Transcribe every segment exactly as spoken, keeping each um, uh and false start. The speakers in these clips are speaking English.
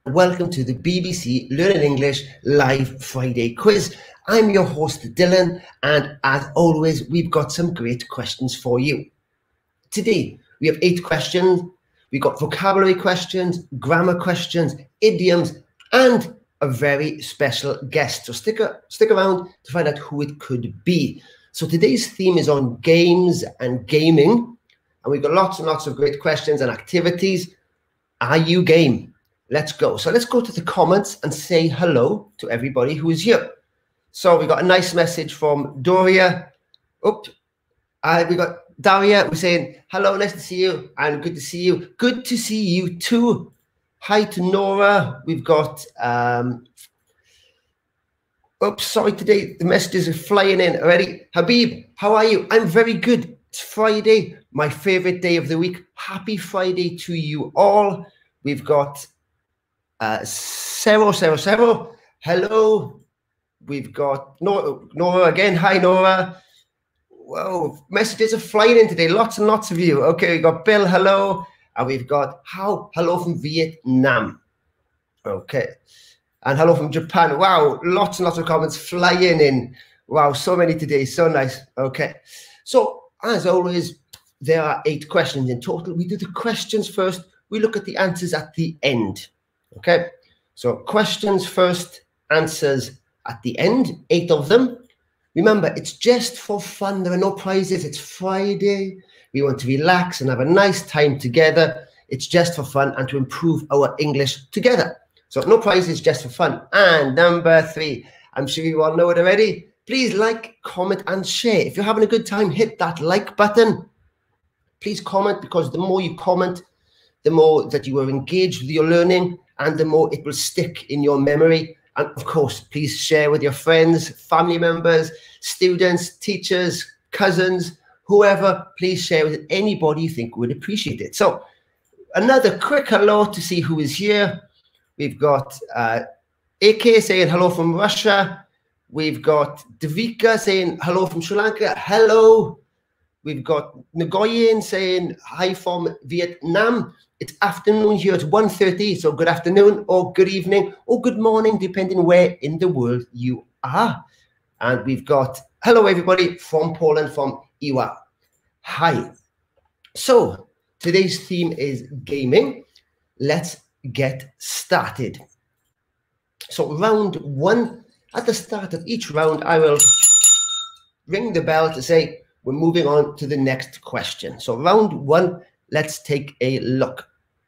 welcome to the B B C Learning English Live Friday Quiz. I'm your host Dylan, and as always we've got some great questions for you. Today we have eight questions. We've got vocabulary questions, grammar questions, idioms, and a very special guest. So stick, a, stick around to find out who it could be. So today's theme is on games and gaming, and we've got lots and lots of great questions and activities. Are you game? Let's go. So let's go to the comments and say hello to everybody who is here. So we got a nice message from Doria. Oops. Uh, we got Daria. We're saying hello, nice to see you, and good to see you. Good to see you too. Hi to Nora. We've got. Um, oops, sorry. Today the messages are flying in already. Habib, how are you? I'm very good. It's Friday, my favorite day of the week. Happy Friday to you all. We've got. Uh, Sarah, Sarah, Sarah, hello. We've got Nora, Nora again. Hi, Nora. Whoa, messages are flying in today. Lots and lots of you. Okay, we've got Bill, hello. And we've got how, hello from Vietnam. Okay. And hello from Japan. Wow, lots and lots of comments flying in. Wow, so many today. So nice. Okay. So, as always, there are eight questions in total. We do the questions first. We look at the answers at the end. Okay, so questions first, answers at the end, eight of them. Remember, it's just for fun. There are no prizes. It's Friday. We want to relax and have a nice time together. It's just for fun and to improve our English together. So no prizes, just for fun. And number three, I'm sure you all know it already. Please like, comment, and share. If you're having a good time, hit that like button. Please comment, because the more you comment, the more that you are engaged with your learning, and the more it will stick in your memory. And of course, please share with your friends, family members, students, teachers, cousins, whoever. Please share with anybody you think would appreciate it. So another quick hello to see who is here. We've got uh, A K saying hello from Russia. We've got Devika saying hello from Sri Lanka. Hello. We've got Nguyen saying hi from Vietnam. It's afternoon here. It's one thirty, so good afternoon or good evening or good morning, depending where in the world you are. And we've got hello, everybody, from Poland, from Iwa. Hi. So today's theme is gaming. Let's get started. So round one, at the start of each round, I will ring the bell to say we're moving on to the next question. So round one, let's take a look.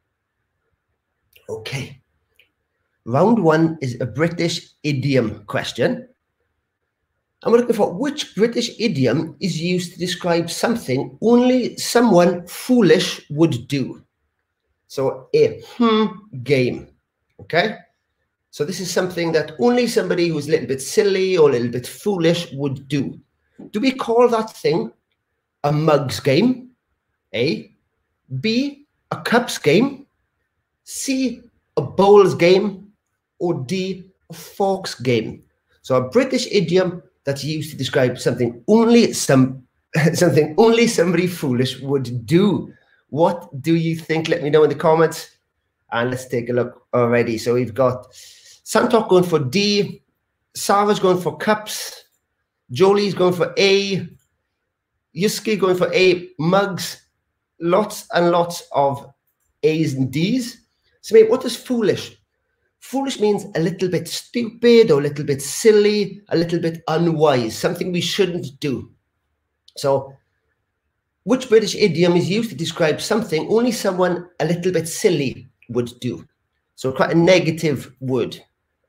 Okay. Round one is a British idiom question. And we're looking for which British idiom is used to describe something only someone foolish would do. So a hmm game. Okay. So this is something that only somebody who's a little bit silly or a little bit foolish would do. Do we call that thing a mugs game? A. B, a cups game. C, a bowls game. Or D, a forks game. So a British idiom that's used to describe something only some something only somebody foolish would do. What do you think? Let me know in the comments. And let's take a look already. So we've got Santok going for D, Sarah's going for cups, Jolie's going for A, Yuski going for A, mugs. Lots and lots of A's and D's. So mate, what does foolish? Foolish means a little bit stupid or a little bit silly, a little bit unwise, something we shouldn't do. So which British idiom is used to describe something only someone a little bit silly would do? So quite a negative word.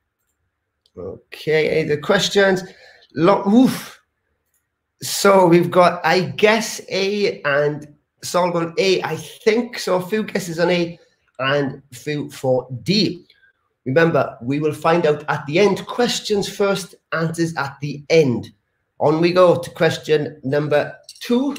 Okay, any other questions? Lo oof. So we've got, I guess, A, and Sol on A, I think. So a few guesses on A and a few for D. Remember, we will find out at the end. Questions first, answers at the end. On we go to question number two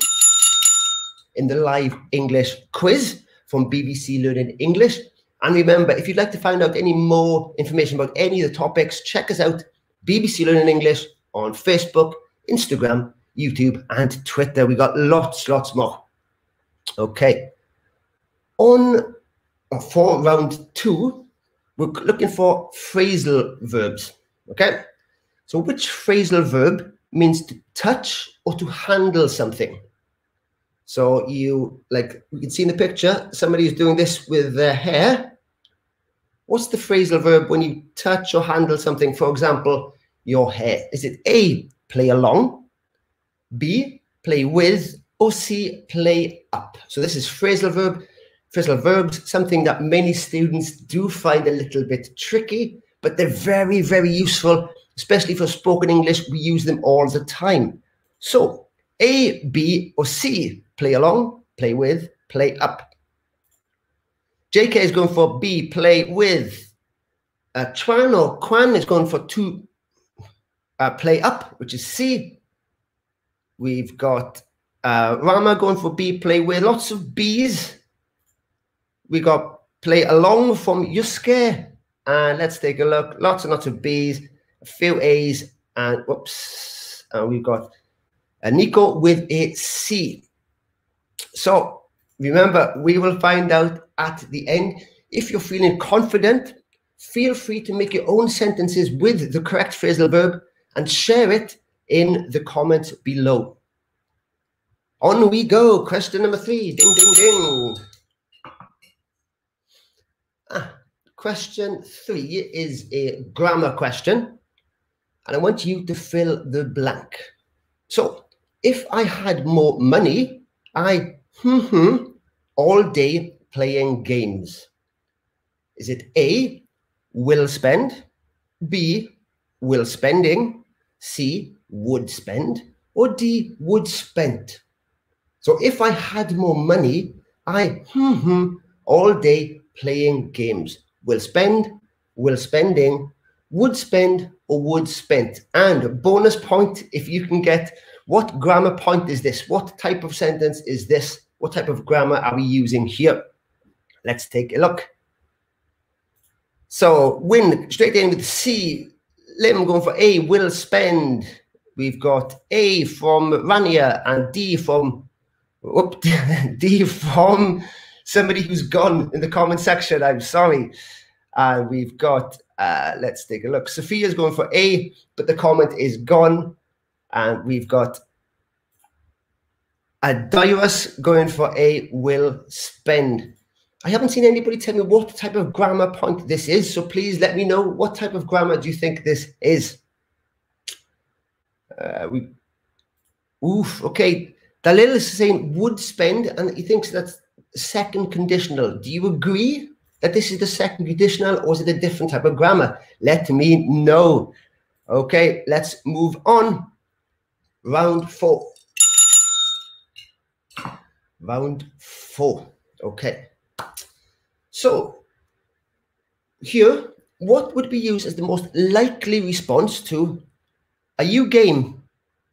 in the live English quiz from B B C Learning English. And remember, if you'd like to find out any more information about any of the topics, check us out, B B C Learning English, on Facebook, Instagram, YouTube, and Twitter. We got lots, lots more. Okay. On for round two, we're looking for phrasal verbs, okay? So which phrasal verb means to touch or to handle something? So you, like you can see in the picture, somebody is doing this with their hair. What's the phrasal verb when you touch or handle something? For example, your hair. Is it A, play along, B, play with, or C, play up? So this is phrasal verb, phrasal verbs, something that many students do find a little bit tricky, but they're very, very useful, especially for spoken English. We use them all the time. So A, B, or C, play along, play with, play up. J K is going for B, play with. Uh, Twan or Kwan is going for to uh, play up, which is C. We've got uh, Rama going for B, play with. Lots of B's. We got play along from Yusuke. And let's take a look. Lots and lots of B's, a few A's, and whoops. And we've got a Nico with a C. So remember, we will find out at the end. If you're feeling confident, feel free to make your own sentences with the correct phrasal verb and share it in the comments below. On we go. Question number three. Ding, ding, ding. Ah, question three is a grammar question, and I want you to fill the blank. So, if I had more money, I hmm all day playing games. Is it A, will spend, B, will spending, C, would spend, or D, would spent? So if I had more money, I hmm all day playing games. Will spend, will spending, would spend, or would spent. And bonus point if you can get what grammar point is this? What type of sentence is this? What type of grammar are we using here? Let's take a look. So win straight in with C. Lim going for A, will spend. We've got A from Rania and D from whoop, D from somebody who's gone in the comment section. I'm sorry. And uh, we've got, uh, let's take a look. Sophia's going for A, but the comment is gone. And we've got a Dyrus going for A, will spend. I haven't seen anybody tell me what type of grammar point this is, so please let me know what type of grammar do you think this is. Uh, we, oof, okay. Dalil is saying would spend, and he thinks that's second conditional. Do you agree that this is the second conditional, or is it a different type of grammar? Let me know. Okay, let's move on. Round four. Round four. Okay. So here, what would be used as the most likely response to are you game?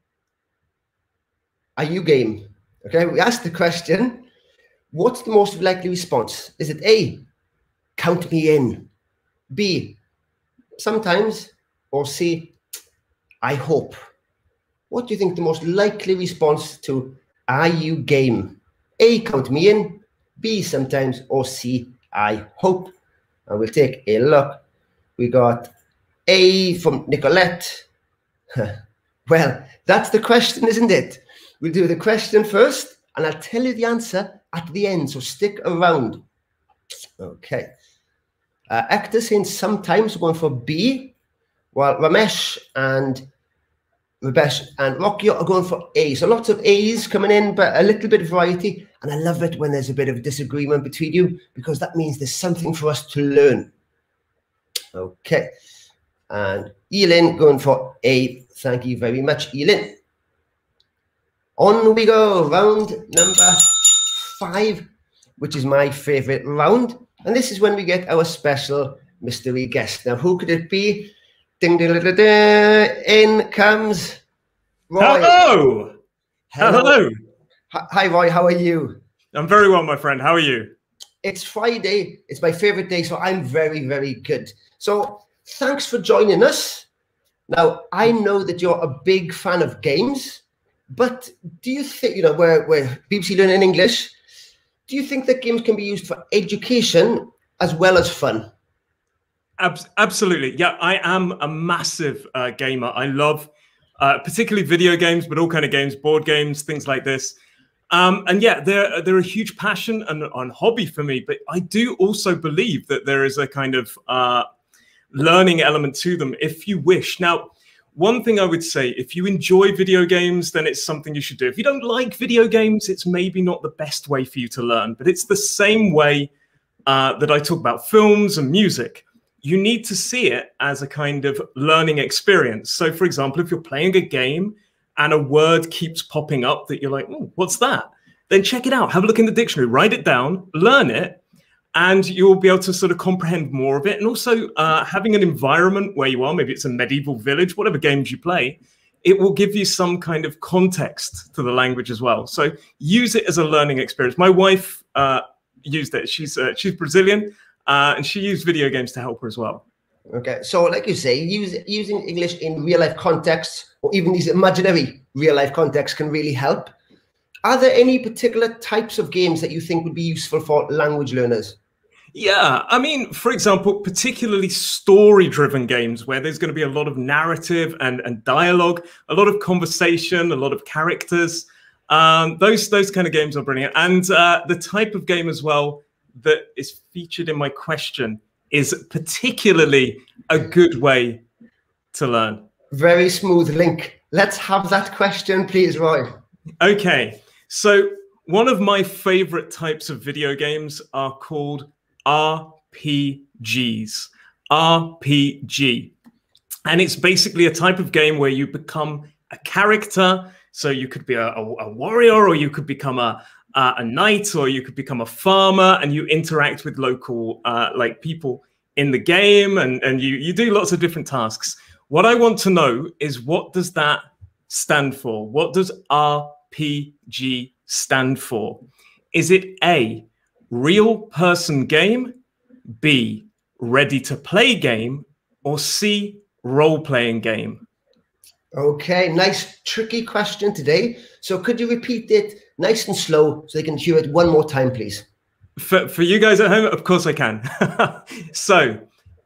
Are you game? Okay, we asked the question, what's the most likely response? Is it A, count me in, B, sometimes, or C, I hope? What do you think the most likely response to are you game? A, count me in, B, sometimes, or C, I hope? And we'll take a look. We got A from Nicolette. Well, that's the question, isn't it? We'll do the question first, and I'll tell you the answer at the end, so stick around. Okay. Uh, Actor saying sometimes going for B, while Ramesh and Ramesh and Rocky are going for A. So lots of A's coming in, but a little bit of variety. And I love it when there's a bit of disagreement between you, because that means there's something for us to learn. Okay. And Elin going for A. Thank you very much, Elin. On we go. Round number five, which is my favorite round. And this is when we get our special mystery guest. Now, who could it be? Ding, ding, ding, ding, ding. In comes Roy. Hello. Hello. Hello. Hi, Roy. How are you? I'm very well, my friend. How are you? It's Friday. It's my favorite day, so I'm very, very good. So thanks for joining us. Now, I know that you're a big fan of games, but do you think, you know, we're, we're B B C Learning English, do you think that games can be used for education as well as fun? Ab absolutely. Yeah, I am a massive uh, gamer. I love uh, particularly video games, but all kind of games, board games, things like this. Um, and yeah, they're, they're a huge passion and, and hobby for me. But I do also believe that there is a kind of uh, learning element to them if you wish. Now, one thing I would say, if you enjoy video games, then it's something you should do. If you don't like video games, it's maybe not the best way for you to learn. But it's the same way uh, that I talk about films and music. You need to see it as a kind of learning experience. So, for example, if you're playing a game and a word keeps popping up that you're like, oh, what's that? Then check it out. Have a look in the dictionary, write it down, learn it, and you'll be able to sort of comprehend more of it. And also uh, having an environment where you are, maybe it's a medieval village, whatever games you play, it will give you some kind of context to the language as well. So use it as a learning experience. My wife uh, used it. She's, uh, she's Brazilian. Uh, and she used video games to help her as well. Okay, so like you say, use, using English in real-life contexts, or even these imaginary real-life contexts, can really help. Are there any particular types of games that you think would be useful for language learners? Yeah, I mean, for example, particularly story-driven games where there's going to be a lot of narrative and, and dialogue, a lot of conversation, a lot of characters. Um, those, those kind of games are brilliant. And uh, the type of game as well that is featured in my question is particularly a good way to learn. Very smooth link. Let's have that question, please, Roy. Okay, so one of my favorite types of video games are called R P Gs. R P G. And it's basically a type of game where you become a character. So you could be a, a, a warrior, or you could become a Uh, a knight, or you could become a farmer, and you interact with local uh, like people in the game, and, and you, you do lots of different tasks. What I want to know is, what does that stand for? What does R P G stand for? Is it A, real person game, B, ready to play game, or C, role-playing game? Okay, nice tricky question today. So could you repeat it nice and slow so they can hear it one more time, please? For, for you guys at home, of course I can. So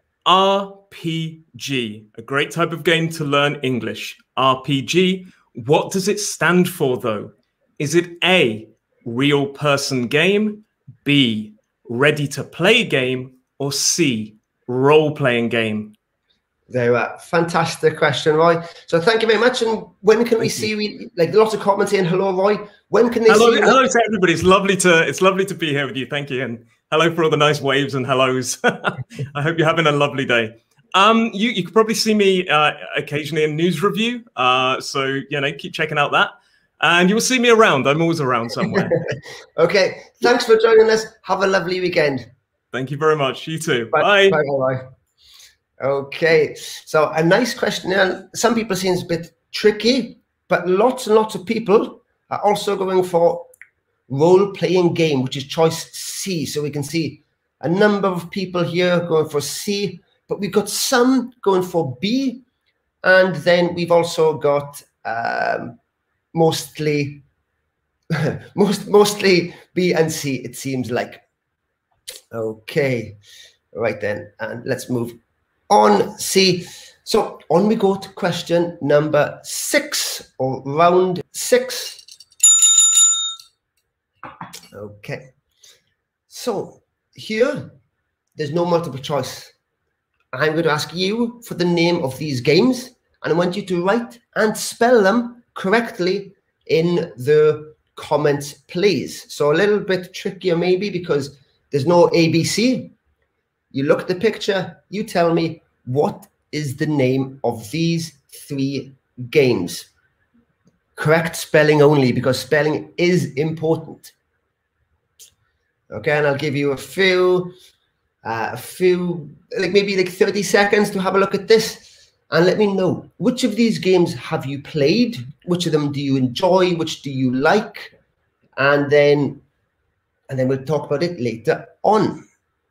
R P G, a great type of game to learn English. R P G, what does it stand for though? Is it A, real person game, B, ready to play game, or C, role-playing game? There you are. Fantastic question, Roy. So thank you very much. And when can we see you? Like lots of comments saying hello, Roy. When can they hello, see you? Hello to everybody. It's lovely to it's lovely to be here with you. Thank you. And hello for all the nice waves and hellos. I hope you're having a lovely day. Um, you, you could probably see me uh, occasionally in News Review. Uh, so, you know, keep checking out that. And you will see me around. I'm always around somewhere. Okay. Thanks for joining us. Have a lovely weekend. Thank you very much. You too. Bye. Bye. Bye, bye, bye. Okay, so a nice question. Now, some people say it's a bit tricky, but lots and lots of people are also going for role-playing game, which is choice C. So we can see a number of people here going for C, but we've got some going for B, and then we've also got um, mostly, most mostly B and C, it seems like. Okay, right then, and let's move on. C. So on we go to question number six, or round six. Okay. So here, there's no multiple choice. I'm going to ask you for the name of these games, and I want you to write and spell them correctly in the comments, please. So a little bit trickier maybe, because there's no A B C. You look at the picture, you tell me what is the name of these three games. Correct spelling only, because spelling is important. Okay, and I'll give you a few, uh, a few, like maybe like thirty seconds to have a look at this, and let me know, which of these games have you played? Which of them do you enjoy? Which do you like? And then, and then we'll talk about it later on.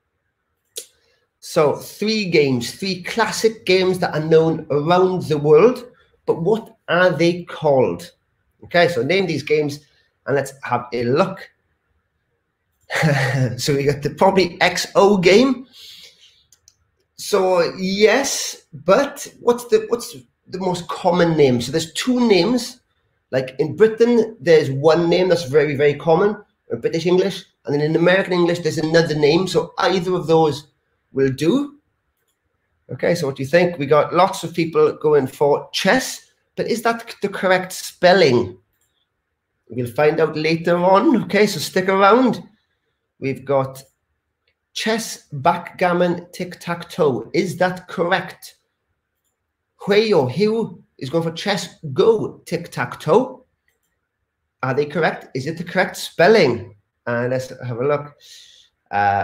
So three games, three classic games that are known around the world, but what are they called? Okay, so name these games and let's have a look. So we got the probably X O game. So yes, but what's the what's the most common name? So there's two names. Like in Britain, there's one name that's very, very common, in British English, and then in American English, there's another name. So either of those will do. Okay, so what do you think? We got lots of people going for chess, but is that the correct spelling? We'll find out later on. Okay, so stick around. We've got chess, backgammon, tic-tac-toe. Is that correct? Hui or Hugh is going for chess, go, tic-tac-toe. Are they correct? Is it the correct spelling? And uh, let's have a look. Uh,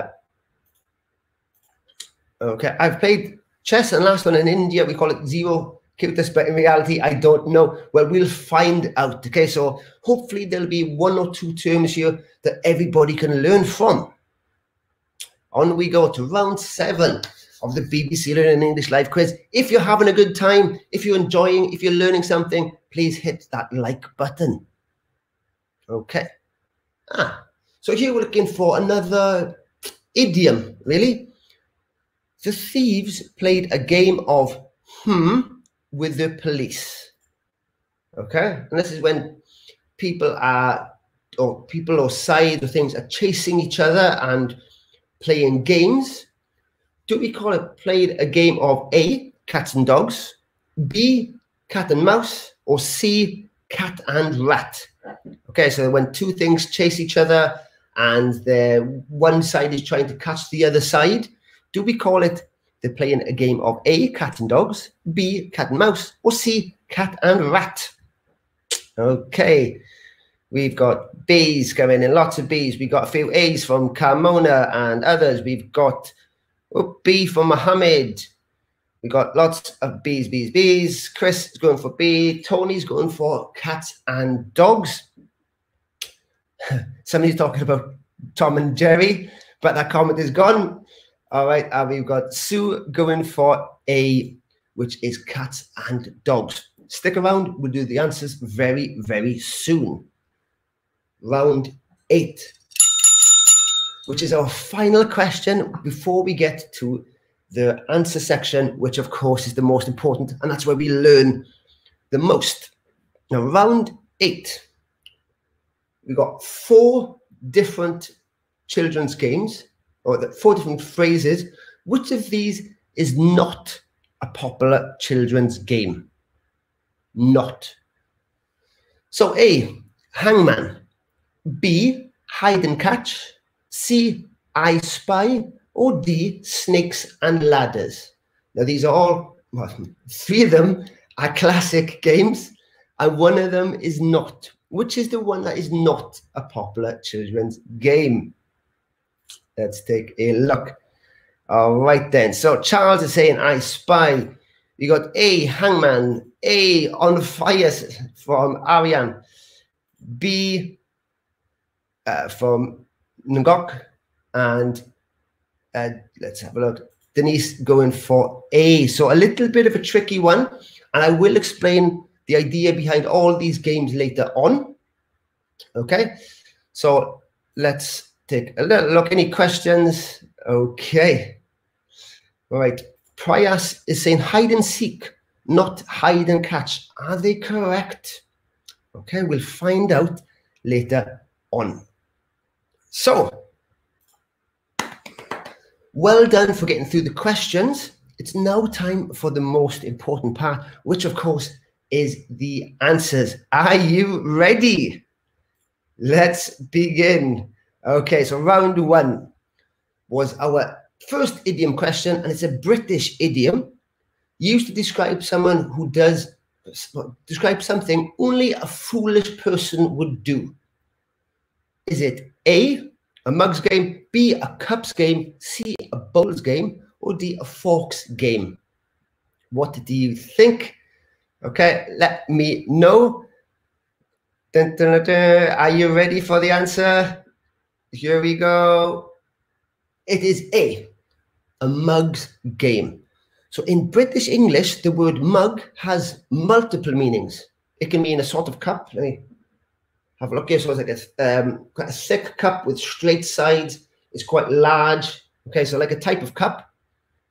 okay, I've played chess and last one in India. We call it zero cutis, but in reality, I don't know. Well, we'll find out. Okay, so hopefully there'll be one or two terms here that everybody can learn from. On we go to round seven of the B B C Learning English Live Quiz. If you're having a good time, if you're enjoying, if you're learning something, please hit that like button. Okay. Ah, so here we're looking for another idiom, really. The thieves played a game of hmm with the police. Okay, and this is when people are, or people or sides or things are chasing each other and playing games. Do we call it played a game of A, cats and dogs, B, cat and mouse, or C, cat and rat? Okay, so when two things chase each other and the one side is trying to catch the other side, do we call it they're playing a game of A, cat and dogs, B, cat and mouse, or C, cat and rat? Okay, we've got B's coming in, lots of B's. We've got a few A's from Carmona and others. We've got oh, B from Mohammed. We got lots of B's, B's, B's. Chris is going for B. Tony's going for cats and dogs. Somebody's talking about Tom and Jerry, but that comment is gone. All right, and we've got Sue going for A, which is cats and dogs. Stick around. We'll do the answers very, very soon. Round eight, which is our final question before we get to the answer section, which of course is the most important, and that's where we learn the most. Now, round eight, we got four different children's games, or the four different phrases. Which of these is not a popular children's game? Not. So A, hangman. B, hide and catch. C, I spy. Or D, snakes and ladders. Now these are all, well, three of them are classic games, and one of them is not. Which is the one that is not a popular children's game? Let's take a look. All right then. So Charles is saying I spy. You got A, hangman. A, on fire from Ariane. B, uh, from Ngok. And uh, let's have a look. Denise going for A. So a little bit of a tricky one. And I will explain the idea behind all these games later on. Okay. So let's take a little look. Any questions? Okay. All right. Prayas is saying hide and seek, not hide and catch. Are they correct? Okay, we'll find out later on. So, well done for getting through the questions. It's now time for the most important part, which of course is the answers. Are you ready? Let's begin. Okay, so round one was our first idiom question, and it's a British idiom used to describe someone who does, describe something only a foolish person would do. Is it A, a mugs game, B, a cups game, C, a bowls game, or D, a forks game? What do you think? Okay, let me know. Dun, dun, dun, dun. Are you ready for the answer? Here we go. It is A, a mugs game. So in British English, the word mug has multiple meanings. It can mean a sort of cup. Let me have a look here. So it's like a, um, quite a thick cup with straight sides. It's quite large. Okay, so like a type of cup.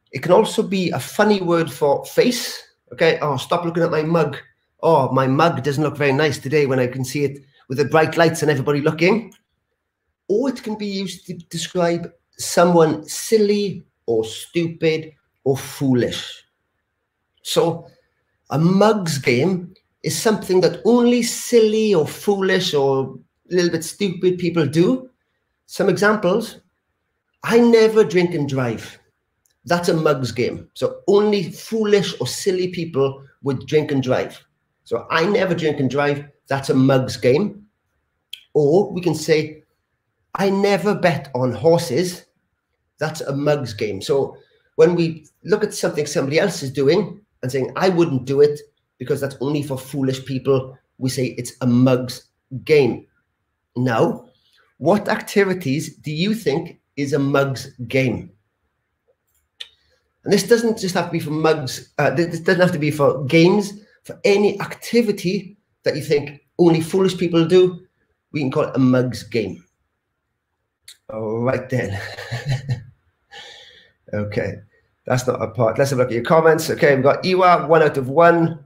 It can also be a funny word for face. Okay, oh, stop looking at my mug. Oh, my mug doesn't look very nice today when I can see it with the bright lights and everybody looking. Or it can be used to describe someone silly or stupid or foolish. So a mugs game is something that only silly or foolish or a little bit stupid people do. Some examples: I never drink and drive. That's a mugs game. So only foolish or silly people would drink and drive. So I never drink and drive. That's a mugs game. Or we can say, I never bet on horses. That's a mugs game. So when we look at something somebody else is doing and saying, I wouldn't do it because that's only for foolish people, we say it's a mugs game. Now, what activities do you think is a mugs game? And this doesn't just have to be for mugs. Uh, this doesn't have to be for games. For any activity that you think only foolish people do, we can call it a mugs game. All right then. Okay, that's not a part. Let's have a look at your comments. Okay, we've got Iwa, one out of one.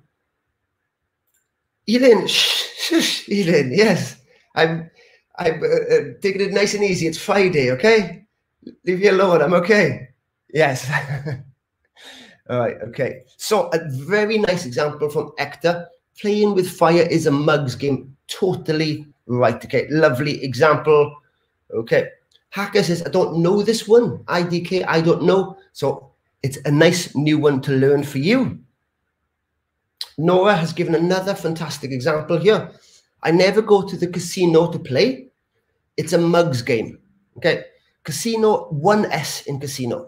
Elin, shh, shush, Elin, yes. I'm, I'm uh, uh, taking it nice and easy. It's Friday, okay? Leave me alone, I'm okay. Yes. All right, okay. So a very nice example from Hector. Playing with fire is a mugs game. Totally right. Okay, lovely example. Okay. Hacker says, I don't know this one. I D K, I don't know. So it's a nice new one to learn for you. Nora has given another fantastic example here. I never go to the casino to play. It's a mugs game. Okay. Casino, one S in casino.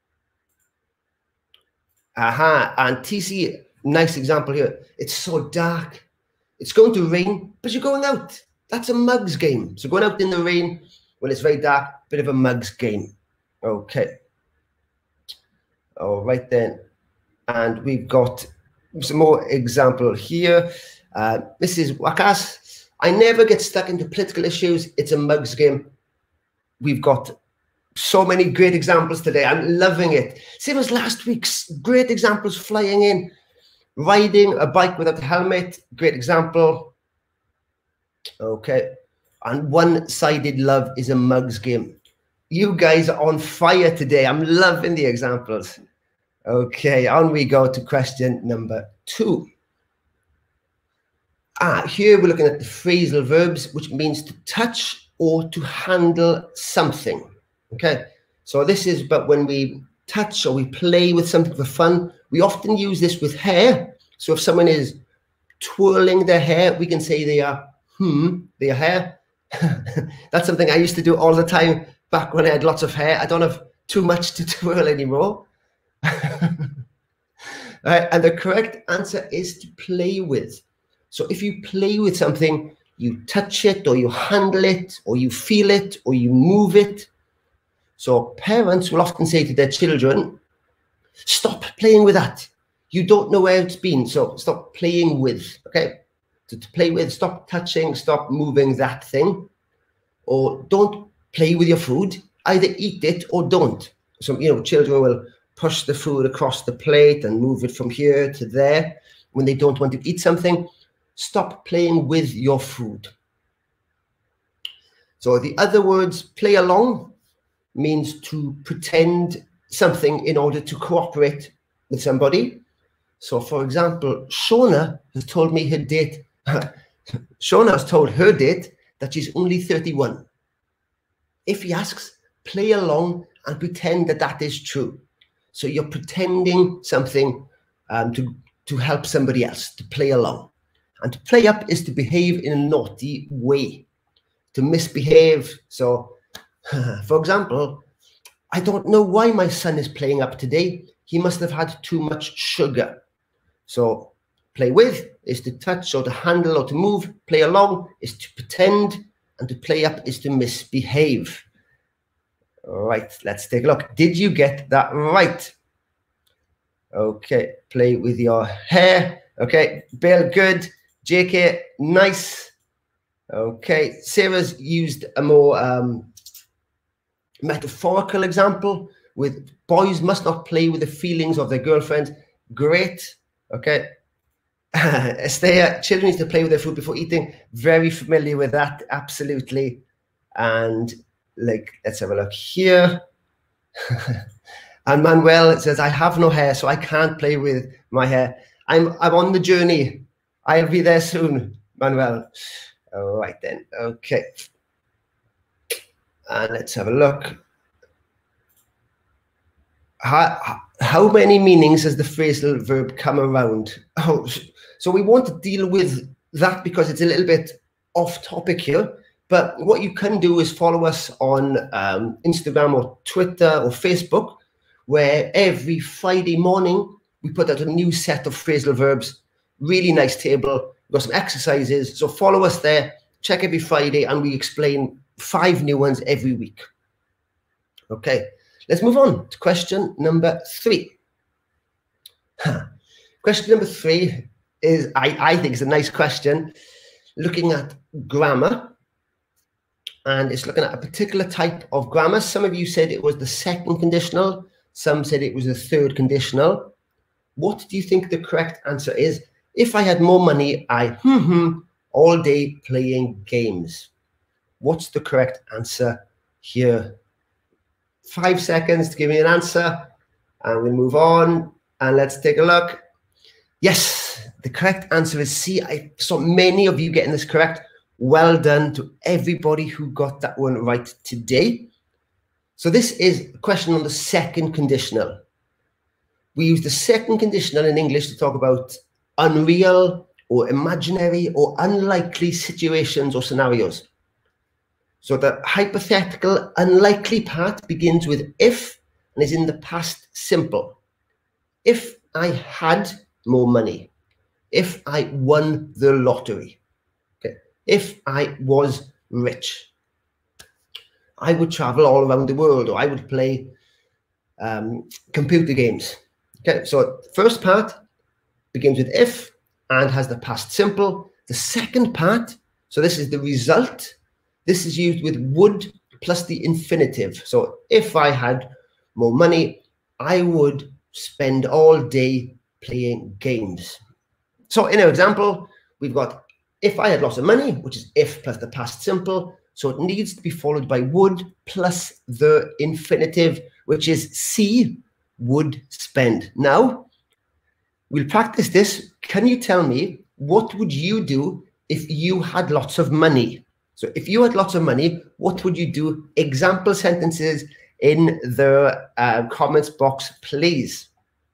Aha, and T C, nice example here. It's so dark. It's going to rain, but you're going out. That's a mugs game. So going out in the rain when it's very dark, bit of a mugs game. Okay. All right then. And we've got some more example here. Uh, Missus Wakas, I never get stuck into political issues. It's a mugs game. We've got so many great examples today. I'm loving it. Same as last week's great examples flying in. Riding a bike without a helmet, great example. Okay. And one-sided love is a mugs game. You guys are on fire today. I'm loving the examples. Okay, on we go to question number two. Ah, here we're looking at the phrasal verbs, which means to touch or to handle something. Okay, so this is but when we touch or we play with something for fun, we often use this with hair. So if someone is twirling their hair, we can say they are, hmm, their hair. That's something I used to do all the time back when I had lots of hair. I don't have too much to twirl anymore. Right, and the correct answer is to play with. So if you play with something, you touch it or you handle it or you feel it or you move it. So parents will often say to their children, stop playing with that. You don't know where it's been, so stop playing with, okay? So to play with, stop touching, stop moving that thing. Or don't play with your food. Either eat it or don't. So, you know, children will push the food across the plate and move it from here to there when they don't want to eat something. Stop playing with your food. So the other words, play along, means to pretend something in order to cooperate with somebody. So, for example, Shona has told me her date. Shona has told her date that she's only thirty-one. If he asks, play along and pretend that that is true. So you're pretending something um, to, to help somebody else, to play along. And to play up is to behave in a naughty way, to misbehave. So, for example, I don't know why my son is playing up today. He must have had too much sugar. So play with is to touch or to handle or to move. Play along is to pretend. And to play up is to misbehave. All right, let's take a look. Did you get that right? Okay, play with your hair. Okay, Bill, good. J K, nice. Okay, Sarah's used a more um, metaphorical example. with boys must not play with the feelings of their girlfriends. Great. Okay. Esther, children need to play with their food before eating. Very familiar with that. Absolutely. And like, let's have a look here. And Manuel says, I have no hair, so I can't play with my hair. I'm I'm on the journey. I'll be there soon, Manuel. All right then. Okay. And let's have a look. How, how many meanings has the phrasal verb come around? Oh, so we won't deal with that because it's a little bit off topic here. But what you can do is follow us on um, Instagram or Twitter or Facebook, where every Friday morning we put out a new set of phrasal verbs. Really nice table. We've got some exercises. So follow us there. Check every Friday, and we explain five new ones every week. Okay. Let's move on to question number three. Huh. Question number three is, I, I think is a nice question, looking at grammar. And it's looking at a particular type of grammar. Some of you said it was the second conditional. Some said it was the third conditional. What do you think the correct answer is? If I had more money, I hmm all day playing games. What's the correct answer here? Five seconds to give me an answer, and we'll move on. And let's take a look. Yes, the correct answer is C. I saw many of you getting this correct. Well done to everybody who got that one right today. So this is a question on the second conditional. We use the second conditional in English to talk about unreal or imaginary or unlikely situations or scenarios. So the hypothetical unlikely part begins with if and is in the past simple. If I had more money. If I won the lottery. Okay. If I was rich. I would travel all around the world, or I would play um, computer games. Okay, so first part begins with if and has the past simple. The second part, so this is the result. This is used with would plus the infinitive. So if I had more money, I would spend all day playing games. So in our example, we've got if I had lots of money, which is if plus the past simple. So it needs to be followed by would plus the infinitive, which is C, would spend. Now, we'll practice this. Can you tell me, what would you do if you had lots of money? So if you had lots of money, what would you do? Example sentences in the uh, comments box, please.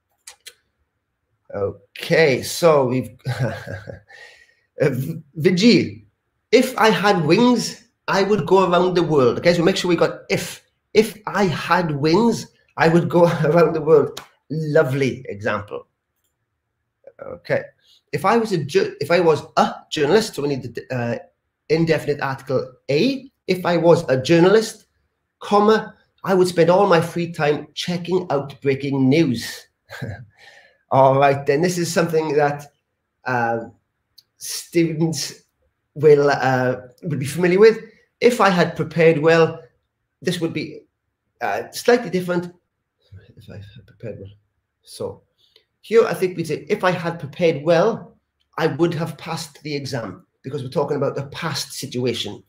Okay, so we've... uh, Vijay, if I had wings, I would go around the world. Okay, so make sure we got if. If I had wings, I would go around the world. Lovely example. Okay. If I was a if I was a journalist, so we need the uh, indefinite article a. If I was a journalist, comma, I would spend all my free time checking out breaking news. All right, then this is something that uh, students will uh, would be familiar with. If I had prepared well, this would be uh, slightly different. If I had prepared well, so here I think we'd say if I had prepared well, I would have passed the exam, because we're talking about the past situation.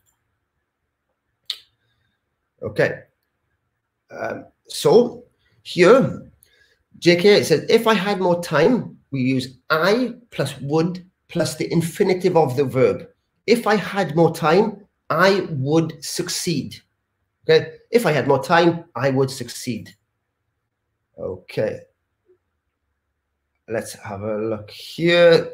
Okay, um, so here J K says if I had more time, we use I plus would plus the infinitive of the verb. If I had more time, I would succeed. Okay, if I had more time, I would succeed. Okay, let's have a look here.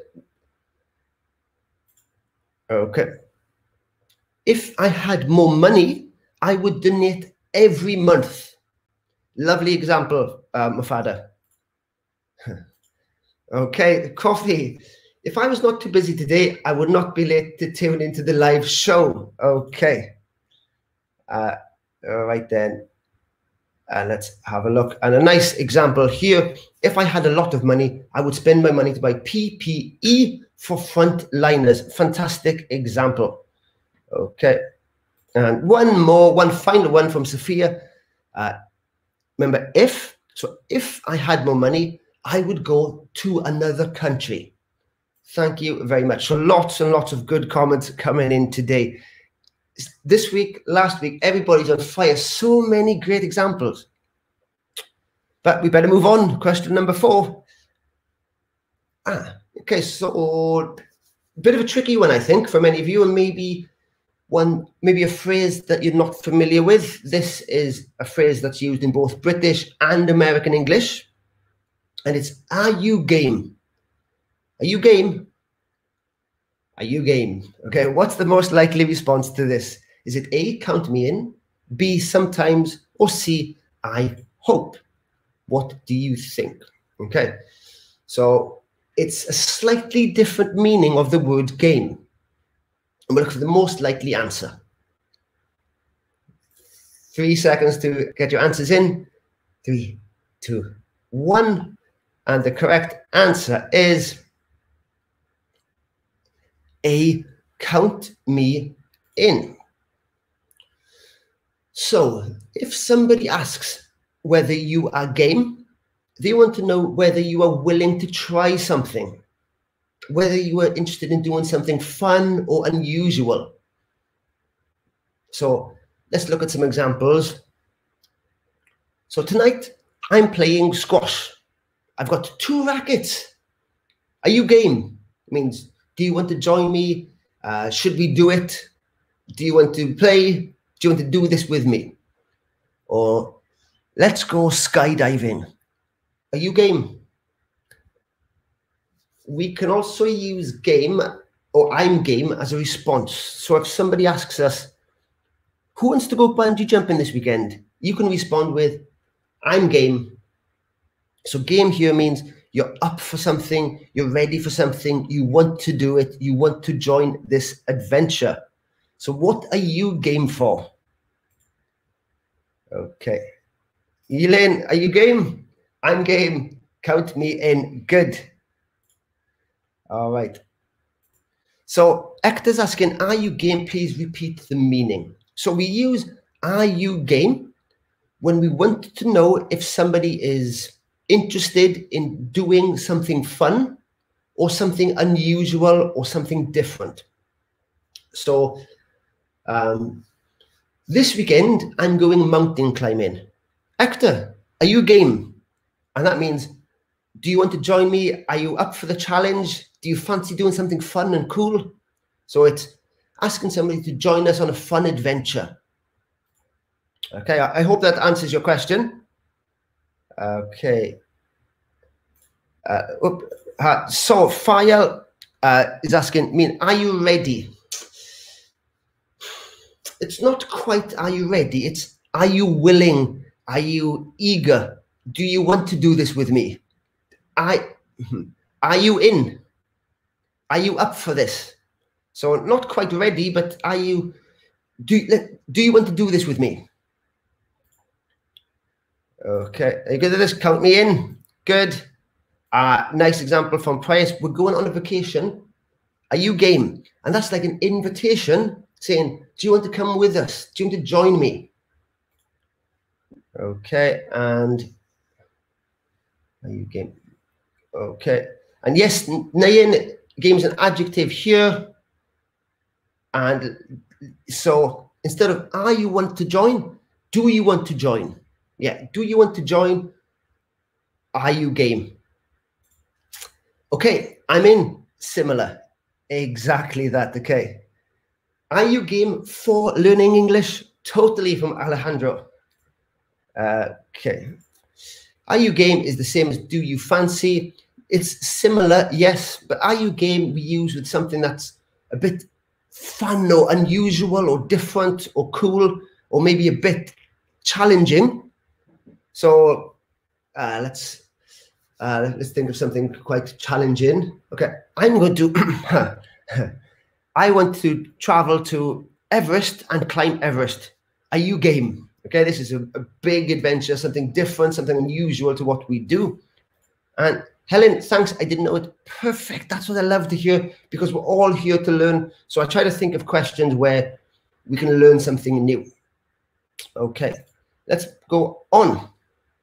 Okay, if I had more money, I would donate every month. Lovely example, uh, Mafada. Okay, coffee. If I was not too busy today, I would not be late to tune into the live show. Okay. Uh, all right then. Uh, let's have a look. And a nice example here. If I had a lot of money, I would spend my money to buy P P E for frontliners. Fantastic example. Okay. And one more, one final one from Sophia. Uh, Remember, if, so if I had more money, I would go to another country. Thank you very much. So lots and lots of good comments coming in today. This week, last week, everybody's on fire. So many great examples. But we better move on. Question number four. Ah, okay, so a bit of a tricky one, I think, for many of you, and maybe one, maybe a phrase that you're not familiar with. This is a phrase that's used in both British and American English, and it's, are you game? Are you game? Are you game? Okay, what's the most likely response to this? Is it A, count me in, B, sometimes, or C, I hope? What do you think? Okay, so it's a slightly different meaning of the word game. And we'll look for the most likely answer. Three seconds to get your answers in. Three, two, one. And the correct answer is A, count me in. So if somebody asks whether you are game, they want to know whether you are willing to try something, whether you are interested in doing something fun or unusual. So let's look at some examples. So tonight I'm playing squash. I've got two rackets. Are you game? It means, do you want to join me? Uh, should we do it? Do you want to play? Do you want to do this with me? Or let's go skydiving. Are you game? We can also use game or I'm game as a response. So if somebody asks us, who wants to go bungee jumping this weekend? You can respond with, I'm game. So game here means you're up for something, you're ready for something, you want to do it, you want to join this adventure. So what are you game for? Okay. Elaine, are you game? I'm game. Count me in. Good. All right. So Hector's asking, are you game? Please repeat the meaning. So we use are you game when we want to know if somebody is interested in doing something fun or something unusual or something different. So um, this weekend, I'm going mountain climbing. Hector, are you game? And that means, do you want to join me? Are you up for the challenge? Do you fancy doing something fun and cool? So it's asking somebody to join us on a fun adventure. Okay, I hope that answers your question. Okay. Uh, uh, so Fayal uh, is asking, I mean, are you ready? It's not quite, are you ready? It's, are you willing? Are you eager? Do you want to do this with me? I, are you in? Are you up for this? So not quite ready, but are you, do, do you want to do this with me? Okay, are you good at this? Count me in. Good. Uh, nice example from Price. We're going on a vacation. Are you game? And that's like an invitation saying, do you want to come with us? Do you want to join me? Okay, and are you game? Okay, and yes, Nayan, game is an adjective here. And so instead of are you want to join, do you want to join? Yeah, do you want to join? Are you game? Okay, I'm in. Similar. Exactly that. Okay. Are you game for learning English? Totally from Alejandro. Uh, okay. Are you game is the same as do you fancy? It's similar, yes, but are you game we use with something that's a bit fun or unusual or different or cool or maybe a bit challenging. So uh, let's uh, let's think of something quite challenging. Okay, I'm going to. I want to travel to Everest and climb Everest. Are you game? Okay, this is a, a big adventure, something different, something unusual to what we do. And Helen, thanks. I didn't know it. Perfect. That's what I love to hear because we're all here to learn. So I try to think of questions where we can learn something new. Okay, let's go on.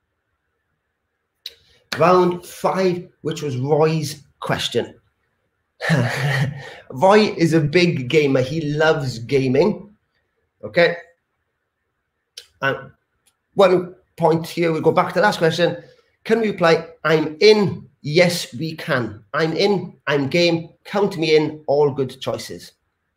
Round five, which was Roy's question. Roy is a big gamer. He loves gaming. Okay. And one point here, we go back to the last question. Can we reply, I'm in? Yes, we can. I'm in, I'm game, count me in, all good choices.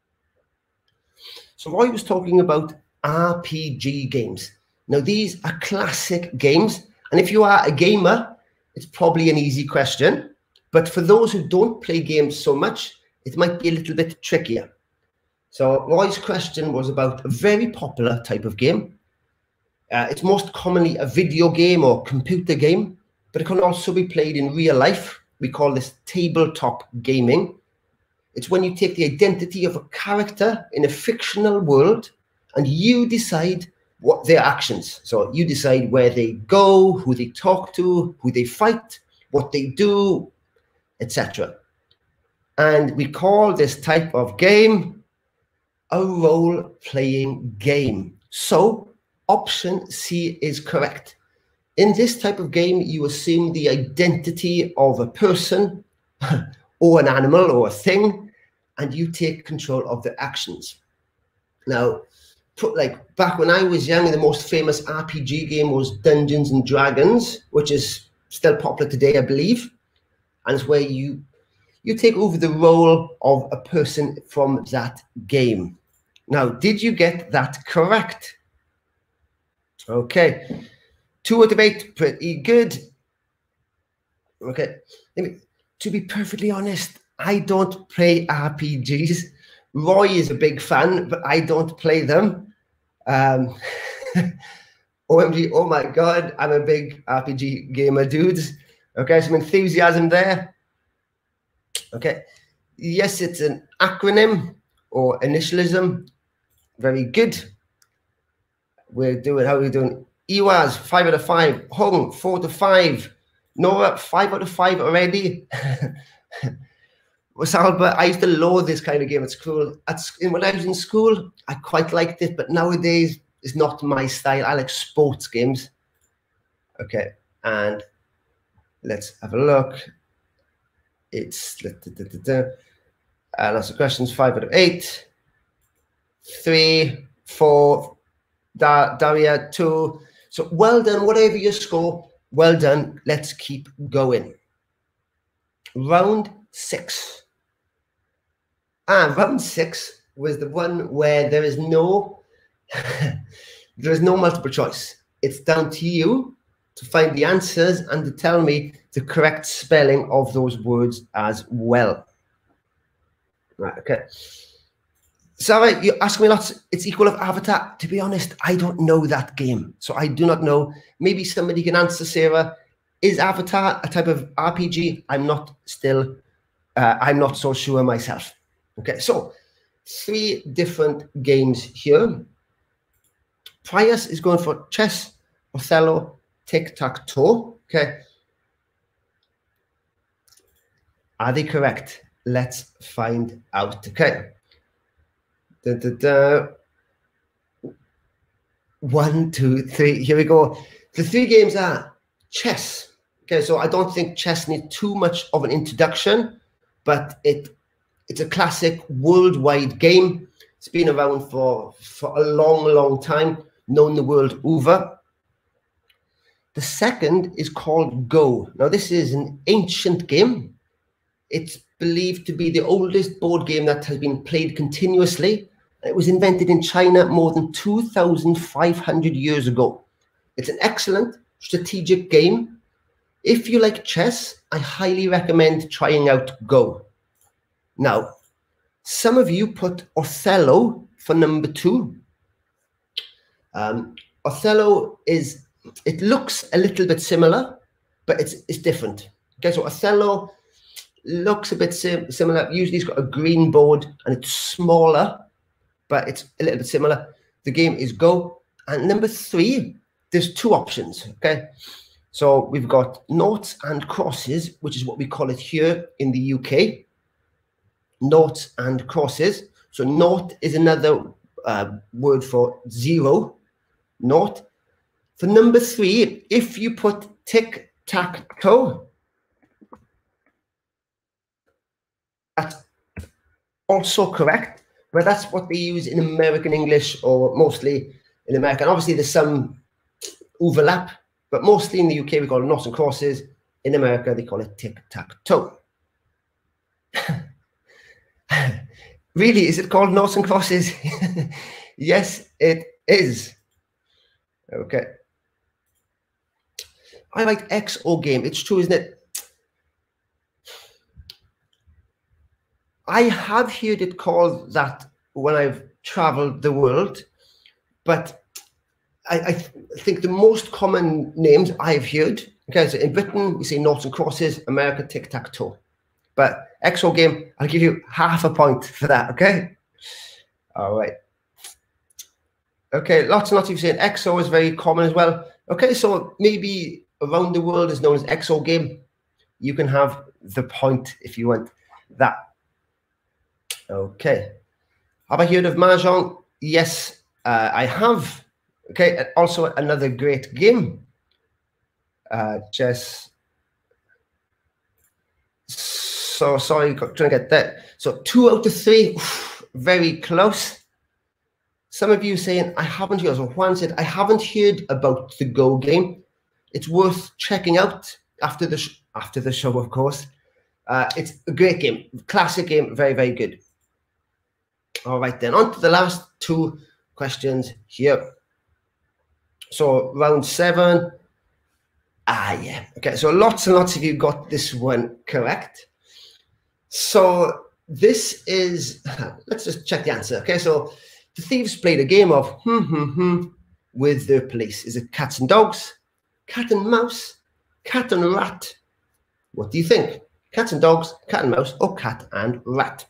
So Roy was talking about R P G games. Now, these are classic games. And if you are a gamer, it's probably an easy question. But for those who don't play games so much, it might be a little bit trickier. So Roy's question was about a very popular type of game. Uh, it's most commonly a video game or computer game, but it can also be played in real life. We call this tabletop gaming. It's when you take the identity of a character in a fictional world and you decide what their actions. So you decide where they go, who they talk to, who they fight, what they do, et cetera. And we call this type of game a role-playing game. So option C is correct. In this type of game, you assume the identity of a person or an animal or a thing, and you take control of the actions. Now, put like back when I was young, the most famous R P G game was Dungeons and Dragons, which is still popular today, I believe. And it's where you you take over the role of a person from that game. Now, did you get that correct? Okay, two out of eight, pretty good. Okay, to be perfectly honest, I don't play R P Gs. Roy is a big fan, but I don't play them. Um, O M G, oh my God, I'm a big R P G gamer, dudes. Okay, some enthusiasm there. Okay, yes, it's an acronym or initialism. Very good. We're doing, how are we doing? Iwaz, five out of five. Hung, four to five. Nora, five out of five already. Salba, I used to loathe this kind of game at school. At, when I was in school, I quite liked it, but nowadays it's not my style. I like sports games. Okay, and let's have a look. It's, da, da, da, da. And that's the questions, five out of eight. Three, four, da, Daria, two. So well done, whatever your score, well done. Let's keep going. Round six. And round six was the one where there is no, there is no multiple choice. It's down to you to find the answers and to tell me the correct spelling of those words as well. Right, okay. Sarah, you ask me lots. It's equal of Avatar. To be honest, I don't know that game. So I do not know. Maybe somebody can answer, Sarah. Is Avatar a type of R P G? I'm not still, uh, I'm not so sure myself. Okay, so three different games here. Prius is going for chess, Othello, tic-tac-toe. Okay. Are they correct? Let's find out. Okay. Da, da, da. One, two, three. Here we go. The three games are chess. Okay, so I don't think chess needs too much of an introduction, but it it's a classic worldwide game. It's been around for, for a long, long time, known the world over. The second is called Go. Now, this is an ancient game. It's believed to be the oldest board game that has been played continuously. It was invented in China more than two thousand five hundred years ago. It's an excellent strategic game. If you like chess, I highly recommend trying out Go. Now, some of you put Othello for number two. Um, Othello is, it looks a little bit similar, but it's, it's different. Okay, so Othello looks a bit sim similar. Usually it's got a green board and it's smaller, but it's a little bit similar. The game is Go. And number three, there's two options, okay? So we've got noughts and crosses, which is what we call it here in the U K. Noughts and crosses. So nought is another uh, word for zero, nought. For number three, if you put tick, tic-tac-toe. That's also correct, but that's what they use in American English, or mostly in American. Obviously, there's some overlap, but mostly in the U K, we call it noughts and crosses. In America, they call it tic-tac-toe. Really, is it called noughts and crosses? Yes, it is. Okay. I like X O game. It's true, isn't it? I have heard it called that when I've traveled the world, but I, I th think the most common names I've heard, okay, so in Britain, we say noughts and crosses, America, tic-tac-toe. But X O game, I'll give you half a point for that, okay? All right. Okay, lots and lots of you saying X O is very common as well. Okay, so maybe around the world is known as X O game. You can have the point if you want that. Okay. Have I heard of Mahjong? Yes, uh, I have. Okay, also another great game. Uh, chess. So sorry, trying to get that. So two out of three, very close. Some of you saying, I haven't heard, so Juan said, I haven't heard about the Go game. It's worth checking out after the, sh after the show, of course. Uh, it's a great game, classic game, very, very good. All right, then on to the last two questions here. So round seven. Ah, yeah. Okay, so lots and lots of you got this one correct. So this is, let's just check the answer. Okay, so the thieves played a game of hmm, hmm, hmm with the police. Is it cats and dogs, cat and mouse, cat and rat? What do you think? Cats and dogs, cat and mouse, or cat and rat?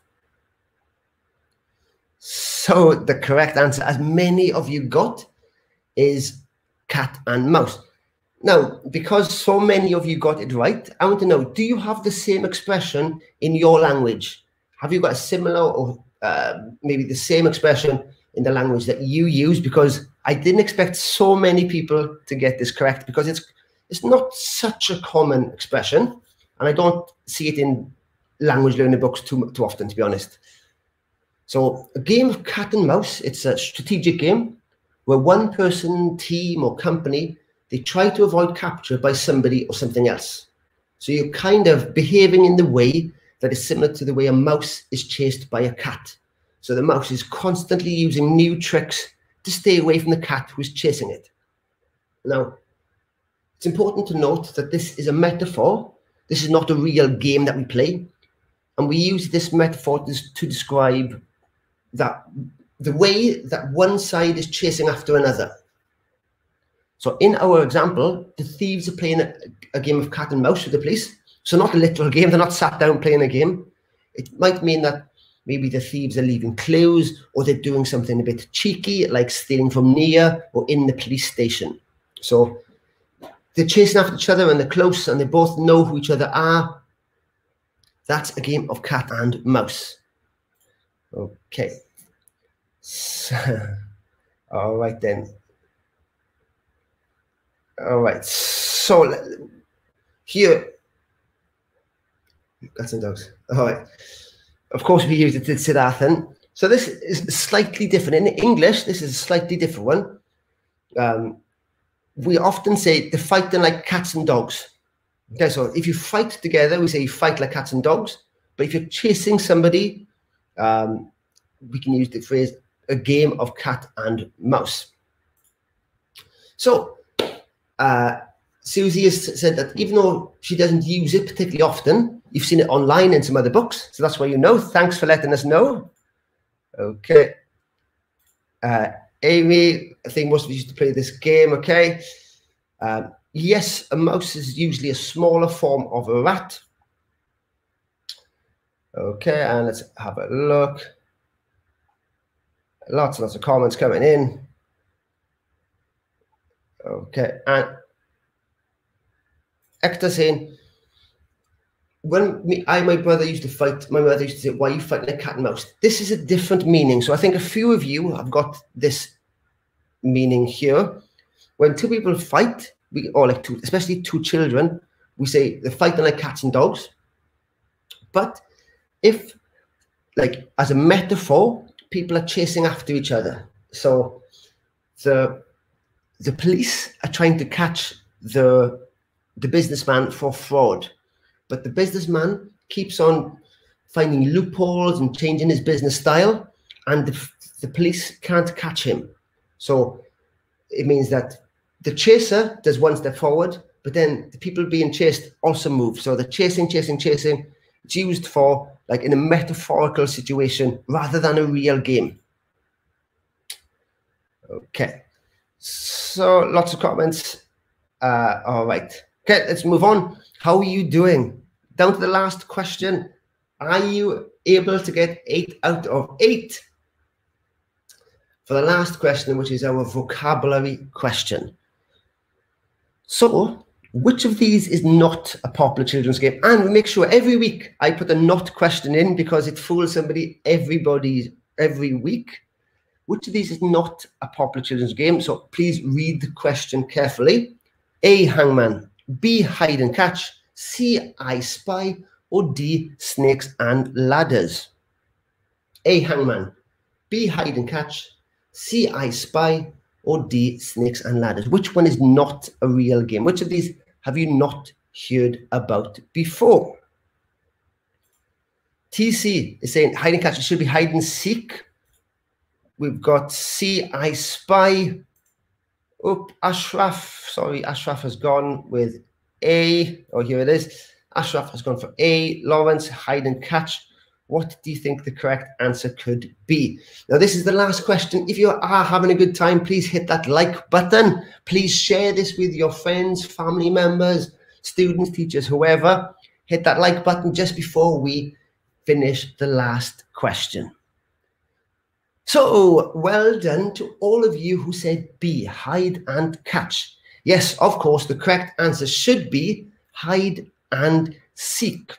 So the correct answer, as many of you got, is cat and mouse. Now, because so many of you got it right, I want to know, do you have the same expression in your language? Have you got a similar or uh, maybe the same expression in the language that you use? Because I didn't expect so many people to get this correct, because it's it's not such a common expression, and I don't see it in language learning books too, too often, to be honest. So a game of cat and mouse, it's a strategic game where one person, team, or company, they try to avoid capture by somebody or something else. So you're kind of behaving in the way that is similar to the way a mouse is chased by a cat. So the mouse is constantly using new tricks to stay away from the cat who's chasing it. Now, it's important to note that this is a metaphor. This is not a real game that we play. And we use this metaphor to, to describe that the way that one side is chasing after another. So in our example, the thieves are playing a, a game of cat and mouse with the police. So not a literal game, they're not sat down playing a game. It might mean that maybe the thieves are leaving clues, or they're doing something a bit cheeky, like stealing from near or in the police station. So they're chasing after each other and they're close and they both know who each other are. That's a game of cat and mouse. Okay. So, all right then. All right. So here, cats and dogs. All right. Of course, we use it to Siddharthan. So this is slightly different. In English, this is a slightly different one. Um, we often say they're fighting like cats and dogs. Okay, so if you fight together, we say you fight like cats and dogs. But if you're chasing somebody, um, we can use the phrase a game of cat and mouse. So uh, Susie has said that even though she doesn't use it particularly often, you've seen it online in some other books. So that's why you know. Thanks for letting us know. Okay. Uh, Amy, I think most of you used to play this game. Okay. Um, yes, a mouse is usually a smaller form of a rat. Okay, and let's have a look. Lots and lots of comments coming in. Okay, and Hector saying, when me, I, my brother used to fight, my mother used to say, why are you fighting like cat and mouse? This is a different meaning. So I think a few of you have got this meaning here. When two people fight, we or like two, especially two children, we say they're fighting like cats and dogs. But if, like, as a metaphor, people are chasing after each other. So the the police are trying to catch the the businessman for fraud, but the businessman keeps on finding loopholes and changing his business style, and the, the police can't catch him. So it means that the chaser does one step forward, but then the people being chased also move. So they're chasing, chasing, chasing. It's used for, like, in a metaphorical situation rather than a real game. Okay, so lots of comments. Uh, all right. Okay, let's move on. How are you doing? Down to the last question. Are you able to get eight out of eight? For the last question, which is our vocabulary question. So, which of these is not a popular children's game? And make sure every week I put a not question in, because it fools somebody everybody every week. Which of these is not a popular children's game? So please read the question carefully. A, hangman. B, hide and catch. C, I spy. Or D, snakes and ladders. A, hangman. B, hide and catch. C, I spy. Or D, snakes and ladders. Which one is not a real game? Which of these have you not heard about before? T C is saying hide and catch. It should be hide and seek. We've got C, I spy. Oh, Ashraf, sorry, Ashraf has gone with A. Oh, here it is. Ashraf has gone for A. Lawrence, hide and catch. What do you think the correct answer could be? Now, this is the last question. If you are having a good time, please hit that like button. Please share this with your friends, family members, students, teachers, whoever. Hit that like button just before we finish the last question. So, well done to all of you who said B, hide and catch. Yes, of course, the correct answer should be hide and seek.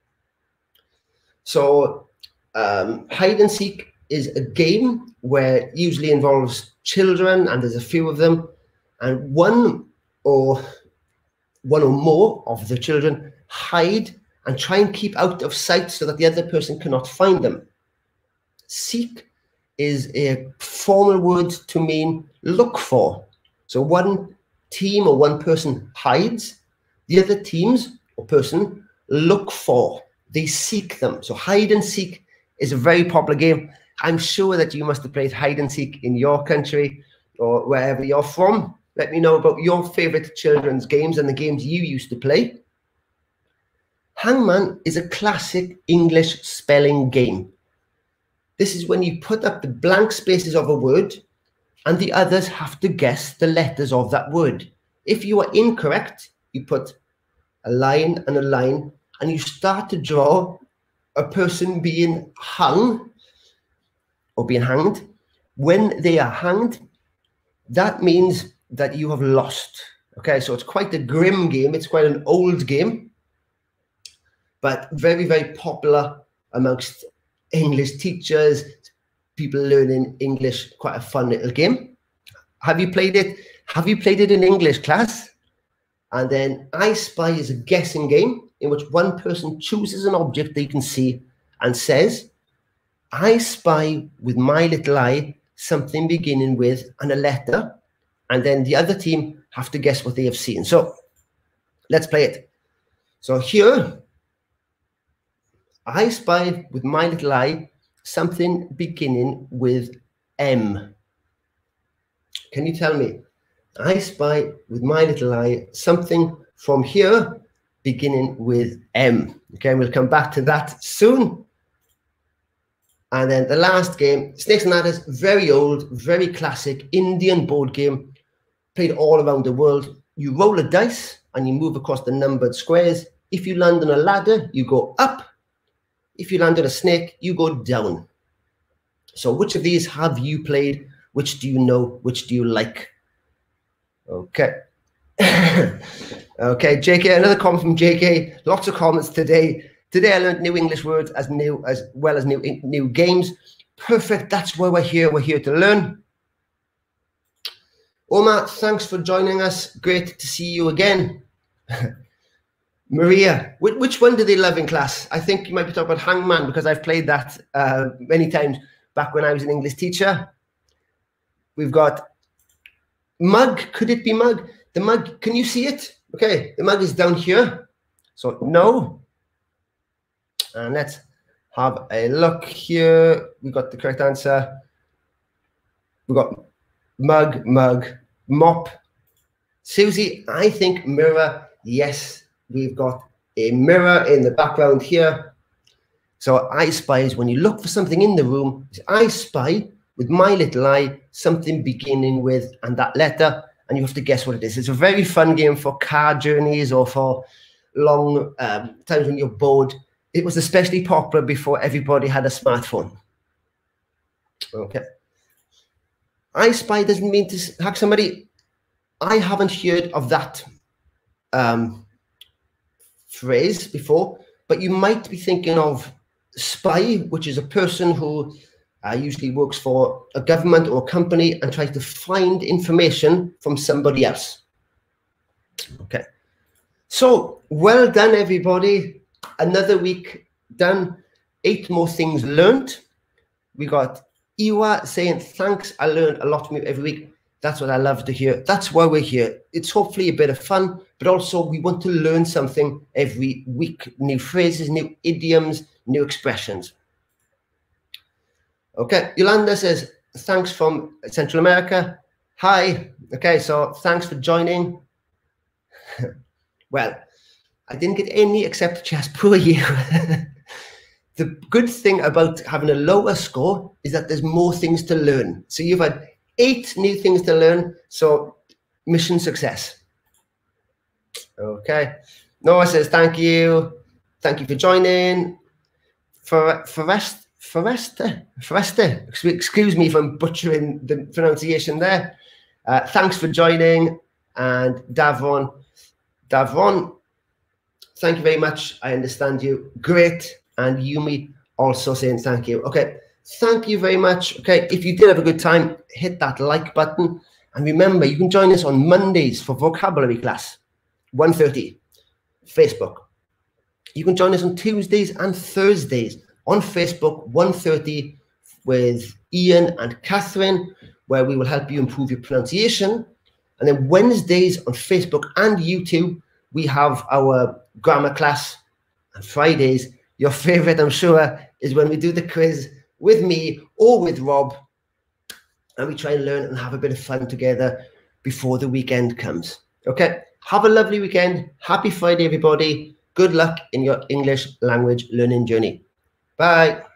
So, um, hide and seek is a game where it usually involves children, and there's a few of them, and one or one or more of the children hide and try and keep out of sight so that the other person cannot find them. Seek is a formal word to mean look for. So one team or one person hides, the other teams or person look for. They seek them. So hide and seek is a very popular game. I'm sure that you must have played hide and seek in your country or wherever you're from. Let me know about your favorite children's games and the games you used to play. Hangman is a classic English spelling game. This is when you put up the blank spaces of a word and the others have to guess the letters of that word. If you are incorrect, you put a line and a line and you start to draw a person being hung or being hanged. When they are hanged, that means that you have lost. Okay, so it's quite a grim game. It's quite an old game, but very, very popular amongst English teachers, people learning English. Quite a fun little game. Have you played it? Have you played it in English class? And then I Spy is a guessing game in which one person chooses an object they can see and says, I spy with my little eye something beginning with and a letter, and then the other team have to guess what they have seen. So let's play it. So here, I spy with my little eye something beginning with M. Can you tell me? I spy with my little eye something from here beginning with M. Okay, we'll come back to that soon. And then the last game, Snakes and Ladders, very old, very classic Indian board game, played all around the world. You roll a dice and you move across the numbered squares. If you land on a ladder, you go up. If you land on a snake, you go down. So which of these have you played? Which do you know? Which do you like? Okay. Okay, J K, another comment from J K. Lots of comments today. Today I learned new English words as new as well as new new games. Perfect. That's why we're here. We're here to learn. Omar, thanks for joining us. Great to see you again. Maria, which, which one do they love in class? I think you might be talking about Hangman, because I've played that uh, many times back when I was an English teacher. We've got mug. Could it be mug? The mug, can you see it? Okay, the mug is down here. So no. And let's have a look here. We got the correct answer. We've got mug, mug, mop. Susie, I think mirror. Yes, we've got a mirror in the background here. So I spy is when you look for something in the room. I spy with my little eye something beginning with and that letter, and you have to guess what it is. It's a very fun game for car journeys or for long um, times when you're bored. It was especially popular before everybody had a smartphone. Okay. I spy doesn't mean to hack somebody. I haven't heard of that um, phrase before, but you might be thinking of spy, which is a person who uh, usually works for a government or a company and tries to find information from somebody else. Okay. So well done, everybody. Another week done. Eight more things learned. We got Iwa saying, thanks, I learned a lot from you every week. That's what I love to hear. That's why we're here. It's hopefully a bit of fun, but also we want to learn something every week. New phrases, new idioms, new expressions. Okay, Yolanda says, thanks from Central America. Hi. Okay, so thanks for joining. Well, I didn't get any except chess, poor you. The good thing about having a lower score is that there's more things to learn. So you've had eight new things to learn. So mission success. Okay. Noah says, thank you. Thank you for joining. For Forest, Foresta, Foresta, excuse me if I'm butchering the pronunciation there. Uh, thanks for joining. And Davron, Davron, thank you very much. I understand you. Great. And Yumi also saying thank you. Okay, thank you very much. Okay, if you did have a good time, hit that like button. And remember, you can join us on Mondays for vocabulary class, one thirty, Facebook. You can join us on Tuesdays and Thursdays on Facebook, one thirty, with Ian and Catherine, where we will help you improve your pronunciation. And then Wednesdays on Facebook and YouTube, we have our grammar class. And Fridays, your favorite, I'm sure, is when we do the quiz with me or with Rob, and we try and learn and have a bit of fun together before the weekend comes. Okay, have a lovely weekend. Happy Friday, everybody. Good luck in your English language learning journey. Bye.